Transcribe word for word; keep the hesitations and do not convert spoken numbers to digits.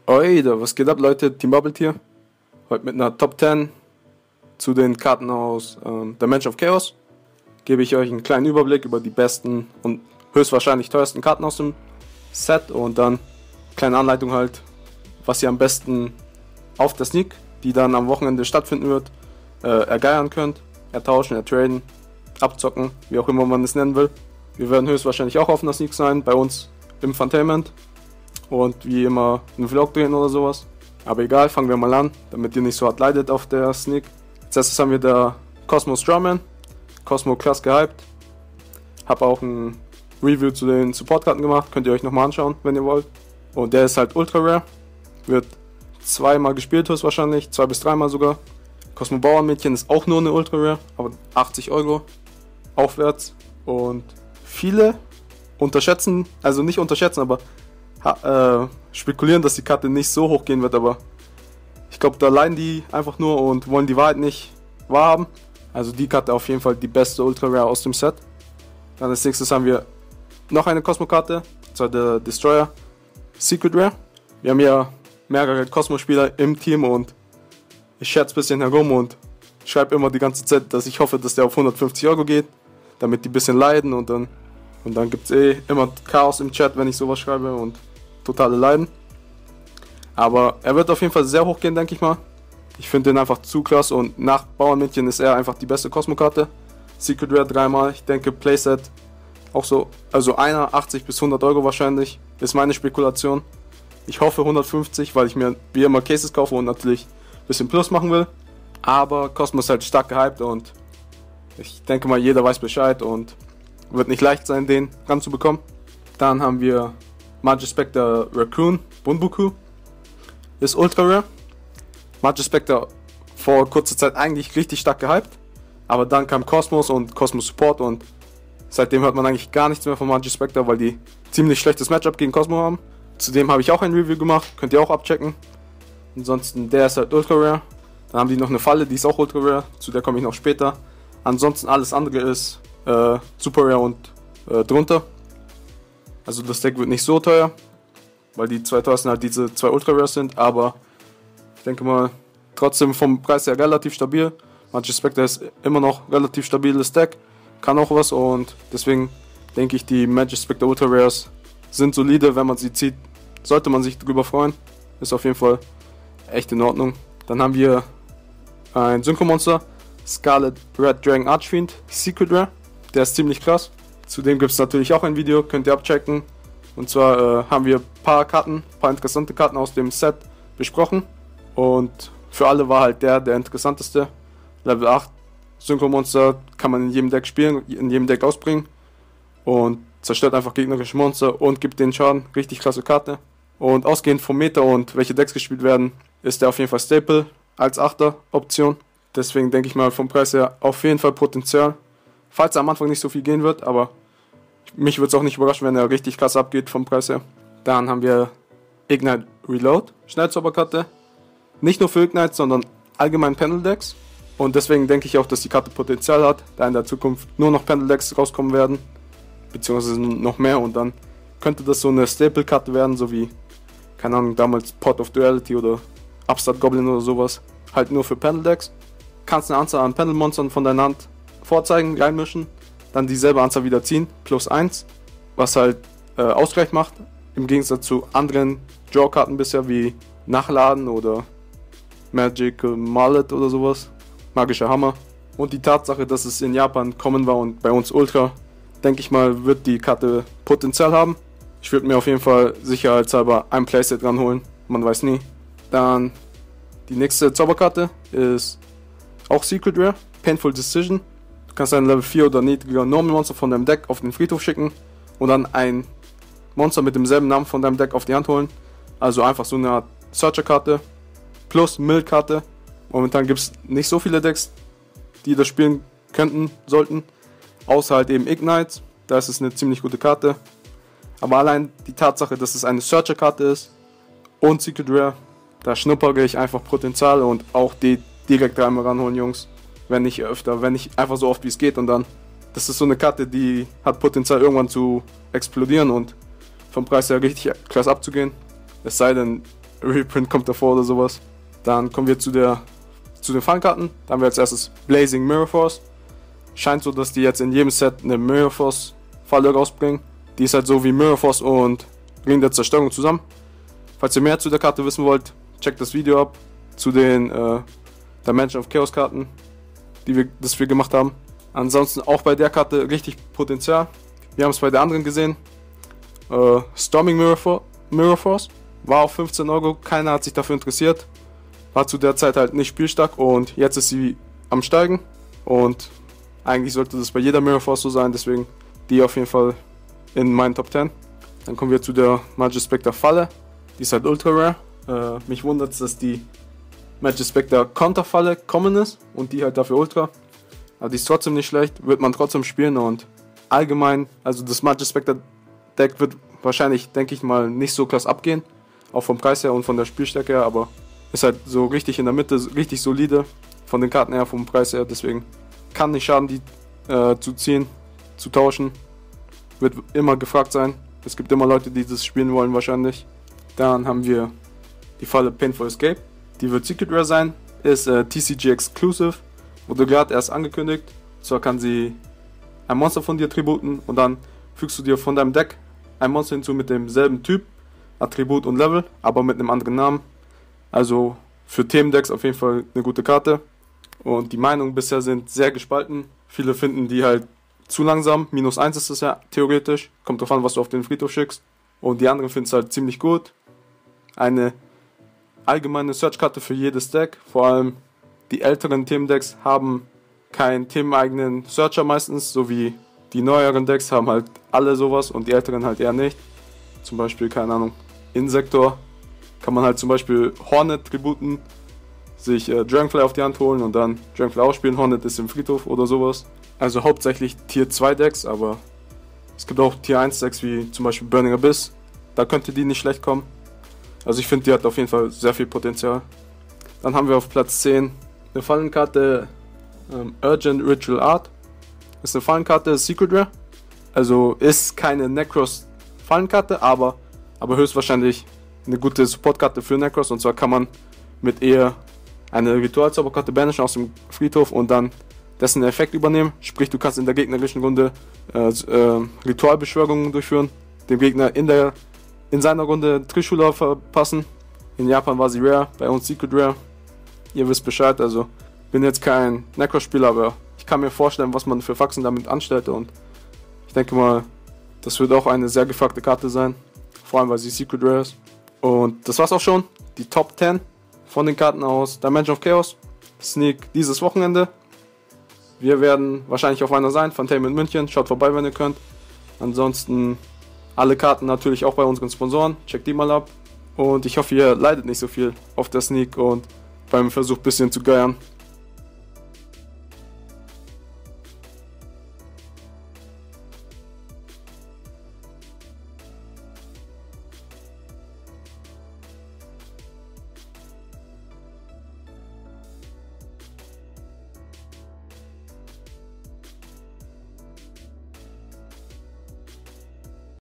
Oi, da, was geht ab, Leute? Team Bubble hier. Heute mit einer Top zehn zu den Karten aus ähm, The Mansion of Chaos. Gebe ich euch einen kleinen Überblick über die besten und höchstwahrscheinlich teuersten Karten aus dem Set und dann eine kleine Anleitung halt, was ihr am besten auf der Sneak, die dann am Wochenende stattfinden wird, äh, ergeiern könnt, ertauschen, ertraden, abzocken, wie auch immer man es nennen will. Wir werden höchstwahrscheinlich auch auf einer Sneak sein, bei uns im Funtainment. Und wie immer einen Vlog drehen oder sowas. Aber egal, fangen wir mal an, damit ihr nicht so hart leidet auf der Sneak. Als erstes haben wir da Cosmo Strawman. Cosmo krass gehypt. Hab auch ein Review zu den Support-Karten gemacht, könnt ihr euch nochmal anschauen, wenn ihr wollt. Und der ist halt ultra rare. Wird zweimal gespielt höchstwahrscheinlich, zwei bis dreimal sogar. Cosmo Bauernmädchen ist auch nur eine ultra rare, aber achtzig Euro aufwärts. Und viele unterschätzen, also nicht unterschätzen, aber Ha, äh, spekulieren, dass die Karte nicht so hoch gehen wird, aber ich glaube, da leiden die einfach nur und wollen die Wahrheit nicht wahrhaben. Also die Karte auf jeden Fall die beste Ultra Rare aus dem Set. Dann als nächstes haben wir noch eine Cosmo-Karte, und zwar der Destroyer Secret Rare. Wir haben ja mehrere Cosmo-Spieler im Team und ich scherze ein bisschen herum und schreibe immer die ganze Zeit, dass ich hoffe, dass der auf hundertfünfzig Euro geht, damit die ein bisschen leiden und dann Und dann gibt es eh immer Chaos im Chat, wenn ich sowas schreibe und totale Leiden. Aber er wird auf jeden Fall sehr hoch gehen, denke ich mal. Ich finde den einfach zu krass und nach Bauernmädchen ist er einfach die beste Cosmo-Karte. Secret Rare dreimal, ich denke Playset auch so, also einer achtzig bis hundert Euro wahrscheinlich, ist meine Spekulation. Ich hoffe hundertfünfzig, weil ich mir wie immer Cases kaufe und natürlich ein bisschen Plus machen will. Aber Cosmo ist halt stark gehypt und ich denke mal jeder weiß Bescheid und wird nicht leicht sein, den ranzubekommen. Dann haben wir Magispector Raccoon Bunbuku. Ist ultra rare. Magispector vor kurzer Zeit eigentlich richtig stark gehypt. Aber dann kam Cosmos und Cosmos Support und seitdem hört man eigentlich gar nichts mehr von Magispector, weil die ziemlich schlechtes Matchup gegen Cosmo haben. Zudem habe ich auch ein Review gemacht, könnt ihr auch abchecken. Ansonsten der ist halt ultra rare. Dann haben die noch eine Falle, die ist auch ultra rare, zu der komme ich noch später. Ansonsten alles andere ist Äh, Super Rare und äh, drunter. Also das Deck wird nicht so teuer, weil die zwei teuersten halt diese zwei Ultra Rares sind, aber ich denke mal trotzdem vom Preis her relativ stabil. Magispector ist immer noch relativ stabiles Deck, kann auch was und deswegen denke ich, die Magispector Ultra Rares sind solide, wenn man sie zieht, sollte man sich drüber freuen. Ist auf jeden Fall echt in Ordnung. Dann haben wir ein Synchro-Monster, Scarlet Red Dragon Archfiend, Secret Rare. Der ist ziemlich krass. Zudem gibt es natürlich auch ein Video, könnt ihr abchecken. Und zwar äh, haben wir ein paar Karten, ein paar interessante Karten aus dem Set besprochen. Und für alle war halt der der interessanteste. Level acht Synchro-Monster kann man in jedem Deck spielen, in jedem Deck ausbringen. Und zerstört einfach gegnerische Monster und gibt den Schaden. Richtig klasse Karte. Und ausgehend vom Meta und welche Decks gespielt werden, ist der auf jeden Fall Staple als achter Option. Deswegen denke ich mal vom Preis her auf jeden Fall Potenzial. Falls er am Anfang nicht so viel gehen wird, aber mich würde es auch nicht überraschen, wenn er richtig krass abgeht vom Preis her. Dann haben wir Ignite Reload, Schnellzauberkarte. Nicht nur für Ignite, sondern allgemein Panel Decks. Und deswegen denke ich auch, dass die Karte Potenzial hat, da in der Zukunft nur noch Panel Decks rauskommen werden. Beziehungsweise noch mehr und dann könnte das so eine Staple-Karte werden, so wie, keine Ahnung, damals Pot of Duality oder Upstart Goblin oder sowas. Halt nur für Panel Decks. Kannst eine Anzahl an Panel-Monstern von deiner Hand vorzeigen, reinmischen, dann dieselbe Anzahl wieder ziehen, plus eins, was halt äh, Ausgleich macht, im Gegensatz zu anderen Draw-Karten bisher wie Nachladen oder Magical Mallet oder sowas, magischer Hammer. Und die Tatsache, dass es in Japan kommen war und bei uns Ultra, denke ich mal, wird die Karte Potenzial haben. Ich würde mir auf jeden Fall sicherheitshalber ein Playset ranholen, man weiß nie. Dann die nächste Zauberkarte ist auch Secret Rare, Painful Decision. Du kannst ein Level vier oder niedriger Normal Monster von deinem Deck auf den Friedhof schicken und dann ein Monster mit demselben Namen von deinem Deck auf die Hand holen. Also einfach so eine Art Searcher-Karte plus Mill-Karte. Momentan gibt es nicht so viele Decks, die das spielen könnten, sollten. Außer halt eben Ignite, da ist es eine ziemlich gute Karte. Aber allein die Tatsache, dass es eine Searcher-Karte ist und Secret Rare, da schnuppere ich einfach Potenzial und auch die direkt dreimal ranholen, Jungs. Wenn nicht öfter, wenn nicht einfach so oft wie es geht und dann, das ist so eine Karte, die hat Potenzial irgendwann zu explodieren und vom Preis her richtig krass abzugehen. Es sei denn, Reprint kommt davor oder sowas. Dann kommen wir zu der zu den Fallenkarten. Da haben wir als erstes Blazing Mirror Force. Scheint so, dass die jetzt in jedem Set eine Mirror Force Falle rausbringen. Die ist halt so wie Mirror Force und Ring der Zerstörung zusammen. Falls ihr mehr zu der Karte wissen wollt, checkt das Video ab zu den äh, Dimension of Chaos Karten, die wir, das wir gemacht haben. Ansonsten auch bei der Karte richtig Potenzial. Wir haben es bei der anderen gesehen. Äh, Storming Mirror, For Mirror Force war auf fünfzehn Euro, keiner hat sich dafür interessiert. War zu der Zeit halt nicht spielstark und jetzt ist sie am Steigen. Und eigentlich sollte das bei jeder Mirror Force so sein, deswegen die auf jeden Fall in meinen Top zehn. Dann kommen wir zu der Magispector Falle. Die ist halt ultra rare. Äh, mich wundert es, dass die Magispector Konterfalle common ist und die halt dafür ultra. Aber die ist trotzdem nicht schlecht, wird man trotzdem spielen und allgemein, also das Magispector Deck wird wahrscheinlich, denke ich mal, nicht so krass abgehen. Auch vom Preis her und von der Spielstärke her, aber ist halt so richtig in der Mitte, richtig solide von den Karten her, vom Preis her. Deswegen kann nicht schaden, die äh, zu ziehen, zu tauschen. Wird immer gefragt sein. Es gibt immer Leute, die das spielen wollen wahrscheinlich. Dann haben wir die Falle Painful Escape. Die wird Secret Rare sein, ist äh, T C G Exclusive, wurde gerade erst angekündigt. Zwar kann sie ein Monster von dir tributen und dann fügst du dir von deinem Deck ein Monster hinzu mit demselben Typ, Attribut und Level, aber mit einem anderen Namen. Also für Themendecks auf jeden Fall eine gute Karte. Und die Meinungen bisher sind sehr gespalten. Viele finden die halt zu langsam. Minus eins ist es ja theoretisch. Kommt drauf an, was du auf den Friedhof schickst. Und die anderen finden es halt ziemlich gut. Eine allgemeine Search-Karte für jedes Deck. Vor allem die älteren Themendecks haben keinen themeneigenen Searcher meistens, so wie die neueren Decks haben halt alle sowas und die älteren halt eher nicht. Zum Beispiel, keine Ahnung, Insektor. Kann man halt zum Beispiel Hornet tributen, sich äh, Dragonfly auf die Hand holen und dann Dragonfly ausspielen. Hornet ist im Friedhof oder sowas. Also hauptsächlich Tier zwei Decks, aber es gibt auch Tier eins Decks wie zum Beispiel Burning Abyss. Da könnte die nicht schlecht kommen. Also ich finde, die hat auf jeden Fall sehr viel Potenzial. Dann haben wir auf Platz zehn eine Fallenkarte ähm, Urgent Ritual Art. Ist eine Fallenkarte, Secret Rare. Also ist keine Necros Fallenkarte, aber, aber höchstwahrscheinlich eine gute Supportkarte für Necros. Und zwar kann man mit ihr eine Ritualzauberkarte banishen aus dem Friedhof und dann dessen Effekt übernehmen. Sprich, du kannst in der gegnerischen Runde äh, äh, Ritualbeschwörungen durchführen, dem Gegner in, der, in seiner Runde Trishula verpassen. In Japan war sie Rare, bei uns Secret Rare. Ihr wisst Bescheid, also bin jetzt kein Necros-Spieler, aber ich kann mir vorstellen, was man für Faxen damit anstellte und ich denke mal, das wird auch eine sehr gefragte Karte sein, vor allem weil sie Secret Rare ist. Und das war's auch schon, die Top zehn von den Karten aus Dimension of Chaos. Sneak dieses Wochenende. Wir werden wahrscheinlich auf einer sein, Phantom in München, schaut vorbei, wenn ihr könnt. Ansonsten alle Karten natürlich auch bei unseren Sponsoren, checkt die mal ab. Und ich hoffe, ihr leidet nicht so viel auf der Sneak und beim Versuch ein bisschen zu geiern.